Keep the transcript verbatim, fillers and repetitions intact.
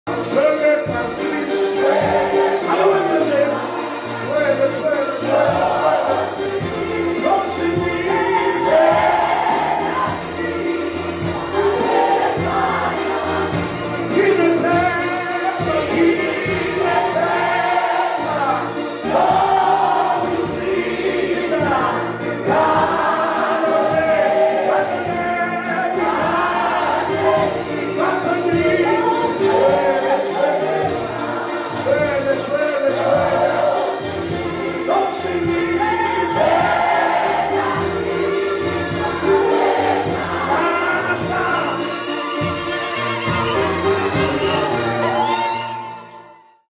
Suele casi, suele, allora c'è gente, suele, suele, suele, suele, non si dice, chi ne tema, chi ne tema, non si dà, canone, canone, casa mia, suele, suele, suele, suele, suele, don't see me.